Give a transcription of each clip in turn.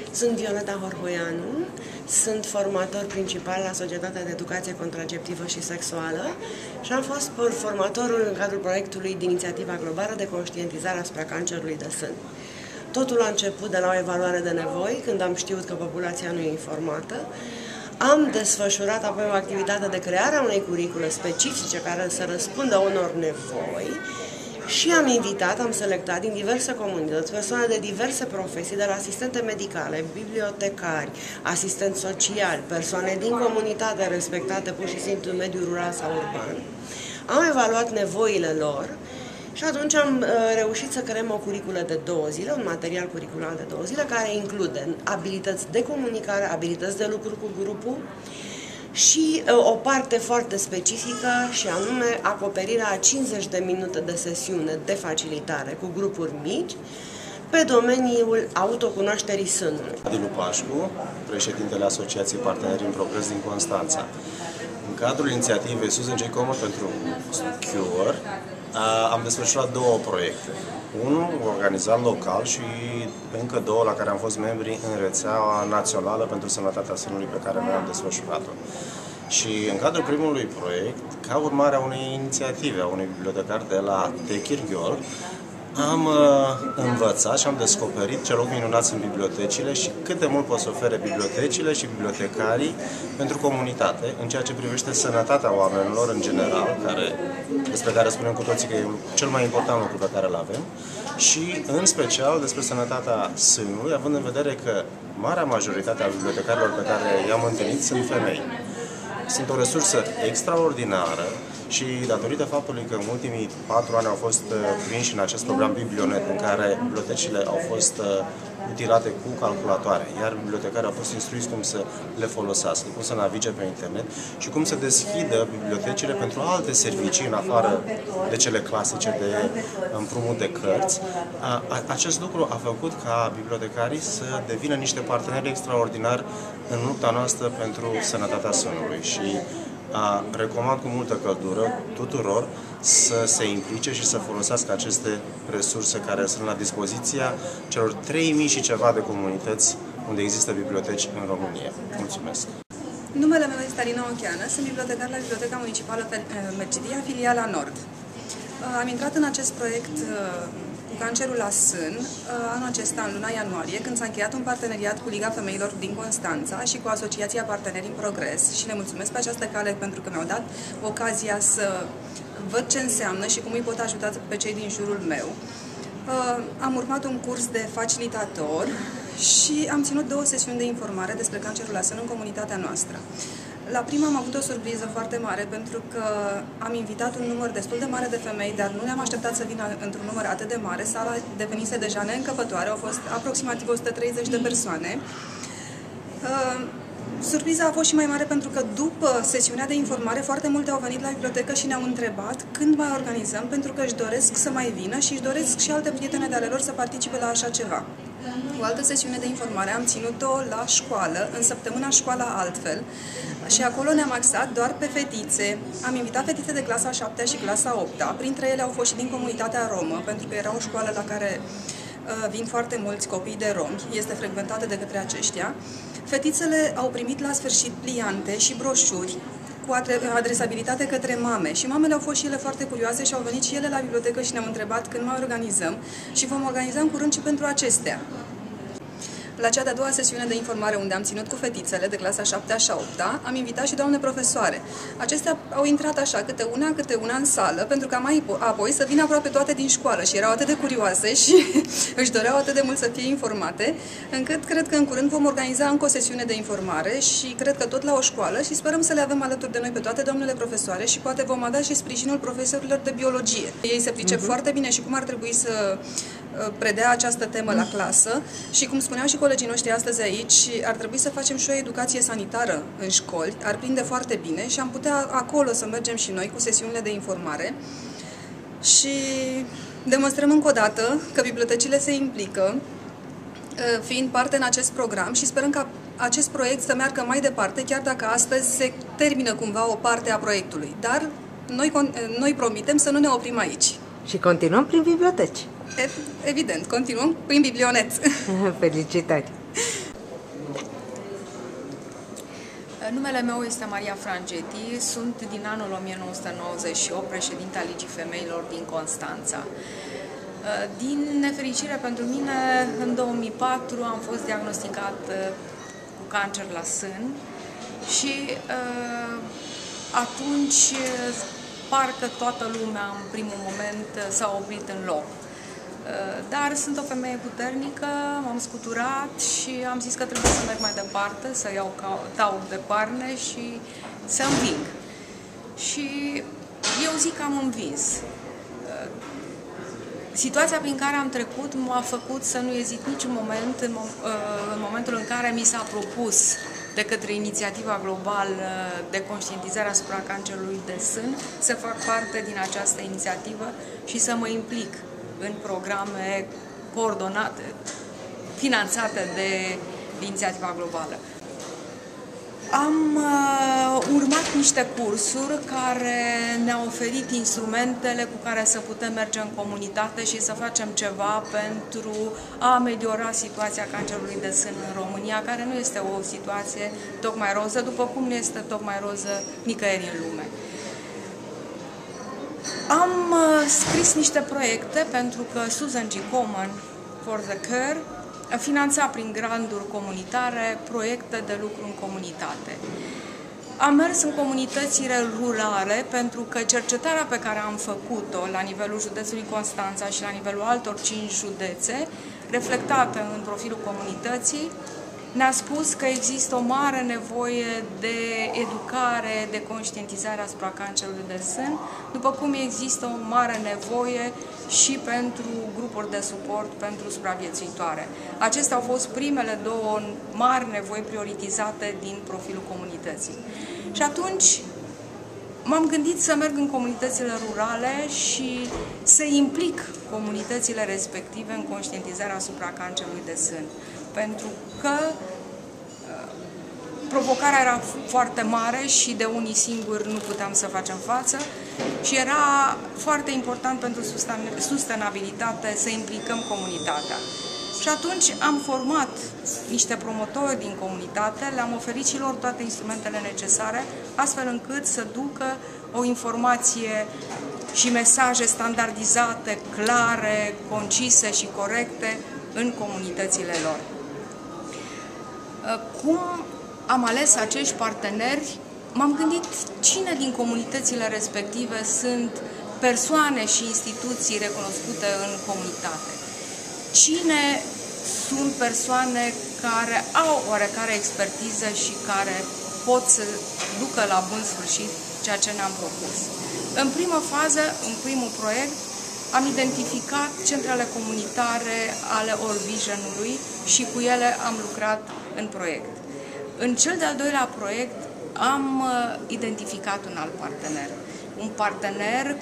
Sunt Violeta Horhoianu, sunt formator principal la Societatea de Educație Contraceptivă și Sexuală și am fost formatorul în cadrul proiectului de inițiativa globală de conștientizare asupra cancerului de sân. Totul a început de la o evaluare de nevoi, când am știut că populația nu e informată. Am desfășurat apoi o activitate de creare a unei curicule specifice care să răspundă unor nevoi și am selectat din diverse comunități, persoane de diverse profesii, de la asistente medicale, bibliotecari, asistenți sociali, persoane din comunitate respectate pur și simplu în mediul rural sau urban. Am evaluat nevoile lor și atunci am reușit să creăm o curiculă de 2 zile, un material curricular de 2 zile, care include abilități de comunicare, abilități de lucru cu grupul și o parte foarte specifică, și anume acoperirea a 50 de minute de sesiune de facilitare cu grupuri mici pe domeniul autocunoașterii sânului. Dilu Pașcu, președintele Asociației Parteneri în Progres din Constanța. În cadrul inițiativei Susan J. Komen pentru Cure, am desfășurat 2 proiecte. Unul organizat local și încă 2 la care am fost membri în rețeaua națională pentru sănătatea sânului pe care noi am desfășurat-o. Și în cadrul primului proiect, ca urmare a unei inițiative a unui bibliotecar de la Techirghiol, am învățat și am descoperit ce loc minunat sunt bibliotecile și cât de mult pot să ofere bibliotecile și bibliotecarii pentru comunitate în ceea ce privește sănătatea oamenilor în general, despre care spunem cu toții că e cel mai important lucru pe care îl avem, și în special despre sănătatea sânului, având în vedere că marea majoritate a bibliotecarilor pe care i-am întâlnit sunt femei. Sunt o resursă extraordinară și datorită faptului că în ultimii 4 ani au fost prinși în acest program Biblionet, în care bibliotecile au fost utilate cu calculatoare, iar bibliotecarii au fost instruiți cum să le folosească, cum să navige pe internet și cum să deschidă bibliotecile pentru alte servicii în afară de cele clasice de împrumut de cărți. Acest lucru a făcut ca bibliotecarii să devină niște parteneri extraordinari în lupta noastră pentru sănătatea sânului și recomand cu multă căldură tuturor să se implice și să folosească aceste resurse care sunt la dispoziția celor 3000 și ceva de comunități unde există biblioteci în România. Mulțumesc! Numele meu este Alina Ocheană, sunt bibliotecar la Biblioteca Municipală Mercidia, filiala Nord. Am intrat în acest proiect cu cancerul la sân anul acesta, în luna ianuarie, când s-a încheiat un parteneriat cu Liga Femeilor din Constanța și cu Asociația Parteneri în Progres și le mulțumesc pe această cale pentru că mi-au dat ocazia să văd ce înseamnă și cum îi pot ajuta pe cei din jurul meu. Am urmat un curs de facilitator și am ținut 2 sesiuni de informare despre cancerul la sân în comunitatea noastră. La prima am avut o surpriză foarte mare pentru că am invitat un număr destul de mare de femei, dar nu ne-am așteptat să vină într-un număr atât de mare. Sala devenise deja neîncăpătoare, au fost aproximativ 130 de persoane. Surpriza a fost și mai mare pentru că după sesiunea de informare foarte multe au venit la bibliotecă și ne-au întrebat când mai organizăm, pentru că își doresc să mai vină și își doresc și alte prietene de ale lor să participe la așa ceva. O altă sesiune de informare am ținut-o la școală, în săptămâna Școala Altfel, și acolo ne-am axat doar pe fetițe. Am invitat fetițe de clasa 7-a și clasa 8-a, printre ele au fost și din comunitatea romă, pentru că era o școală la care vin foarte mulți copii de romi, este frecventată de către aceștia. Fetițele au primit la sfârșit pliante și broșuri cu adresabilitate către mame și mamele au fost și ele foarte curioase și au venit și ele la bibliotecă și ne-au întrebat când mai organizăm și vom organiza în curând și pentru acestea. La cea de-a 2-a sesiune de informare, unde am ținut cu fetițele de clasa 7-a și 8-a, am invitat și doamne profesoare. Acestea au intrat așa, câte una în sală, pentru ca mai apoi să vină aproape toate din școală și erau atât de curioase și își doreau atât de mult să fie informate, încât cred că în curând vom organiza încă o sesiune de informare și cred că tot la o școală și sperăm să le avem alături de noi pe toate doamnele profesoare și poate vom avea și sprijinul profesorilor de biologie. Ei se pricep foarte bine și cum ar trebui să predea această temă la clasă și, cum spuneau și colegii noștri astăzi aici, ar trebui să facem și o educație sanitară în școli, ar prinde foarte bine și am putea acolo să mergem și noi cu sesiunile de informare și demonstrăm încă o dată că bibliotecile se implică, fiind parte în acest program și sperăm ca acest proiect să meargă mai departe, chiar dacă astăzi se termină cumva o parte a proiectului. Dar noi promitem să nu ne oprim aici. Și continuăm prin biblioteci. Evident, continuăm prin Biblionet. Felicitări! Numele meu este Maria Frangeti, sunt din anul 1998 președinte a Ligii Femeilor din Constanța. Din nefericire pentru mine, în 2004 am fost diagnosticat cu cancer la sân și atunci parcă toată lumea în primul moment s-a oprit în loc. Dar sunt o femeie puternică, m-am scuturat și am zis că trebuie să merg mai departe, să iau taur de parne și să înving. Și eu zic că am învins. Situația prin care am trecut m-a făcut să nu ezit niciun moment în momentul în care mi s-a propus de către Inițiativa Globală de Conștientizare asupra Cancerului de Sân să fac parte din această inițiativă și să mă implic în programe coordonate, finanțate de Inițiativa Globală. Am urmat niște cursuri care ne-au oferit instrumentele cu care să putem merge în comunitate și să facem ceva pentru a ameliora situația cancerului de sân în România, care nu este o situație tocmai roză, după cum nu este tocmai roză nicăieri în lume. Am scris niște proiecte pentru că Susan G. Komen for the Care finanța prin granturi comunitare proiecte de lucru în comunitate. Am mers în comunitățile rurale pentru că cercetarea pe care am făcut-o la nivelul județului Constanța și la nivelul altor 5 județe, reflectată în profilul comunității, ne-a spus că există o mare nevoie de educare, de conștientizare asupra cancerului de sân, după cum există o mare nevoie și pentru grupuri de suport pentru supraviețuitoare. Acestea au fost primele două mari nevoi prioritizate din profilul comunității. Și atunci m-am gândit să merg în comunitățile rurale și să implic comunitățile respective în conștientizarea asupra cancerului de sân. Pentru că provocarea era foarte mare și de unii singuri nu puteam să facem față și era foarte important pentru sustenabilitate să implicăm comunitatea. Și atunci am format niște promotori din comunitate, le-am oferit și lor toate instrumentele necesare, astfel încât să ducă o informație și mesaje standardizate, clare, concise și corecte în comunitățile lor. Cum am ales acești parteneri? M-am gândit cine din comunitățile respective sunt persoane și instituții recunoscute în comunitate. Cine sunt persoane care au oarecare expertiză și care pot să ducă la bun sfârșit ceea ce ne-am propus. În primă fază, în primul proiect, am identificat centrele comunitare ale All Vision-ului și cu ele am lucrat în proiect. În cel de-al doilea proiect am identificat un alt partener. Un partener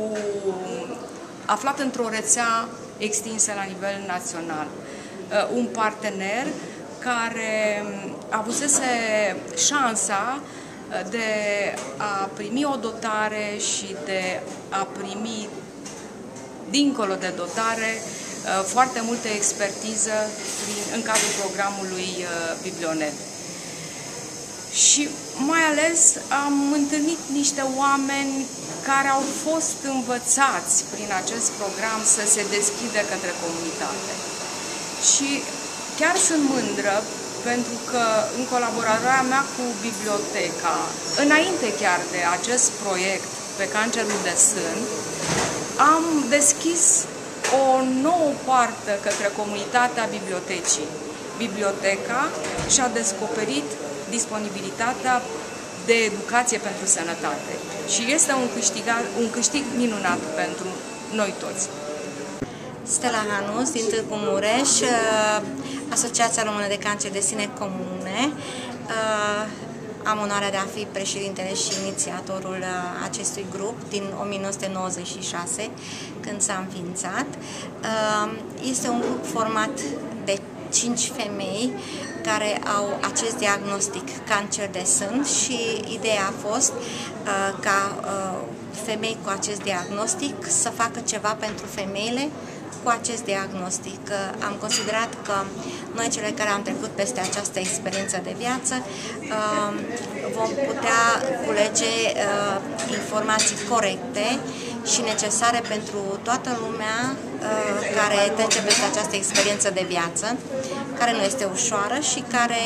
aflat într-o rețea extinsă la nivel național. Un partener care avusese șansa de a primi o dotare și de a primi, dincolo de dotare, foarte multă expertiză în cadrul programului Biblionet. Și mai ales am întâlnit niște oameni care au fost învățați prin acest program să se deschidă către comunitate. Și chiar sunt mândră pentru că în colaborarea mea cu biblioteca, înainte chiar de acest proiect pe cancerul de sân, am deschis o nouă poartă către comunitatea bibliotecii. Biblioteca și-a descoperit disponibilitatea de educație pentru sănătate și este un câștig minunat pentru noi toți. Stella Hanus din Târgu Mureș, Asociația Română de Cancer de Sine Comune. Am onoarea de a fi președintele și inițiatorul acestui grup din 1996, când s-a înființat. Este un grup format de 5 femei care au acest diagnostic, cancer de sân, și ideea a fost ca femei cu acest diagnostic să facă ceva pentru femeile cu acest diagnostic. Am considerat că noi, cele care am trecut peste această experiență de viață, vom putea culege informații corecte și necesare pentru toată lumea care trece peste această experiență de viață, care nu este ușoară și care,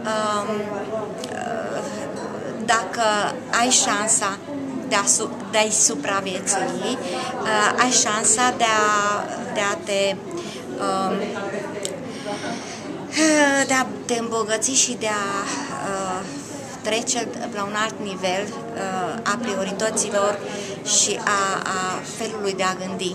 dacă ai șansa de a-i supraviețui, ai șansa de a te îmbogăți și de a trece la un alt nivel a priorităților și a felului de a gândi.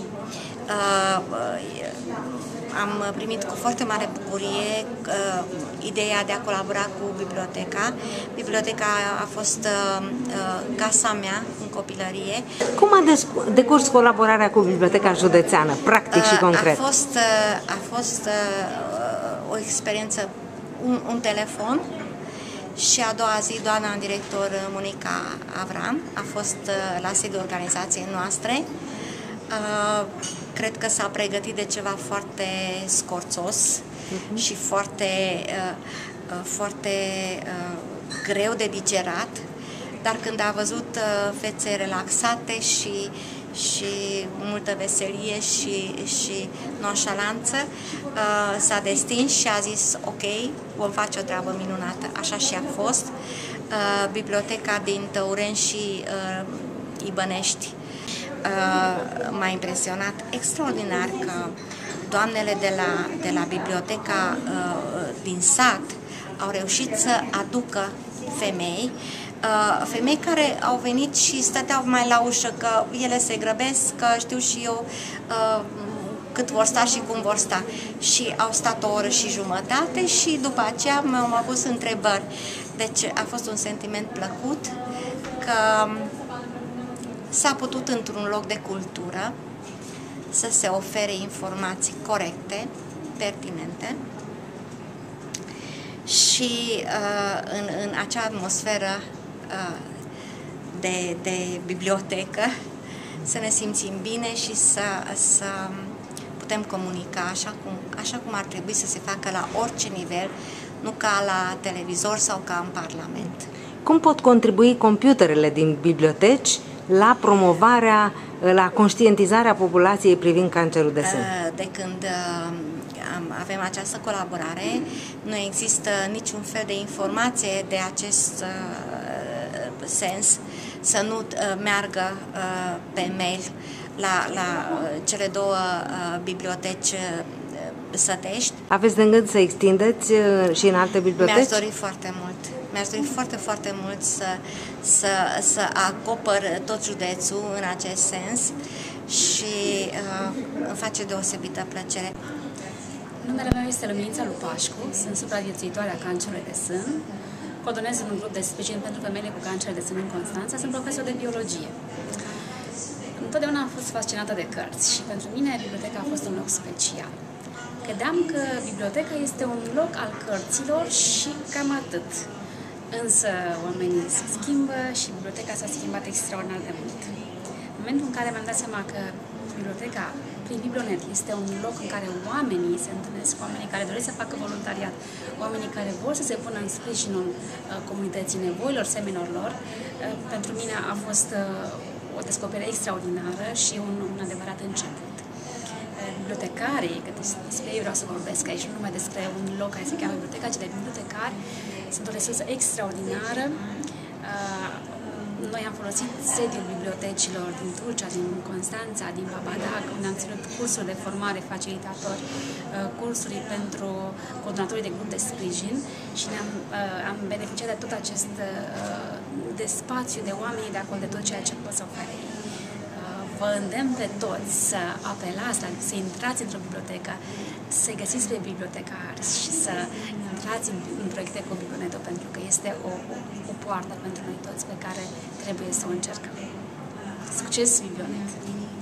Am primit cu foarte mare bucurie ideea de a colabora cu biblioteca. Biblioteca a fost casa mea în copilărie. Cum a decurs colaborarea cu Biblioteca Județeană, practic și concret? A fost o experiență, un telefon, și a doua zi doamna director Monica Avram a fost la sediul organizației noastre. Cred că s-a pregătit de ceva foarte scorțos și foarte greu de digerat, dar când a văzut fețe relaxate și multă veselie și nonșalanță, s-a destins și a zis ok, vom face o treabă minunată. Așa și a fost. Biblioteca din Tăureni și Ibănești m-a impresionat extraordinar că doamnele de la biblioteca din sat au reușit să aducă femei care au venit și stăteau mai la ușă, că ele se grăbesc, că știu și eu cât vor sta și cum vor sta. Și au stat o oră și jumătate și după aceea m-au pus întrebări. Deci a fost un sentiment plăcut că s-a putut într-un loc de cultură să se ofere informații corecte, pertinente și în acea atmosferă de bibliotecă să ne simțim bine și să putem comunica așa cum ar trebui să se facă la orice nivel, nu ca la televizor sau ca în Parlament. Cum pot contribui computerele din biblioteci la promovarea, la conștientizarea populației privind cancerul de sân? De când avem această colaborare, nu există niciun fel de informație de acest sens să nu meargă pe mail la cele două biblioteci sătești. Aveți de gând să extindeți și în alte biblioteci? Mi-aș dori foarte mult. Mi-aș dori foarte, foarte mult să acopăr tot județul în acest sens și îmi face deosebită plăcere. Numele meu este Luminița Lupașcu, sunt supraviețuitoare a cancerului de sân, coordonez un grup de sprijin pentru femeile cu cancer de sân în Constanța, sunt profesor de biologie. Întotdeauna am fost fascinată de cărți și pentru mine biblioteca a fost un loc special. Credeam că biblioteca este un loc al cărților și cam atât. Însă oamenii se schimbă și biblioteca s-a schimbat extraordinar de mult. În momentul în care mi-am dat seama că biblioteca prin Biblionet este un loc în care oamenii se întâlnesc, oamenii care doresc să facă voluntariat, oamenii care vor să se pună în sprijinul comunității, nevoilor semenilor lor, pentru mine a fost o descoperire extraordinară și un adevărat început. Bibliotecarii, că despre ei vreau să vorbesc aici, nu numai despre un loc care se cheamă biblioteca, ci de bibliotecari, sunt o resursă extraordinară. Noi am folosit sediul bibliotecilor din Tulcea, din Constanța, din Babadac, unde am ținut cursuri de formare facilitatori, cursuri pentru coordonatorii de grup de sprijin și am beneficiat de tot acest de spațiu, de oameni de acolo, de tot ceea ce pot să ofere. Vă îndemn pe toți să apelați, să intrați într-o bibliotecă, să găsiți pe bibliotecari și să intrați în proiecte cu Biblionetul, pentru că este o poartă pentru noi toți pe care trebuie să o încercăm. Succes, Biblionet!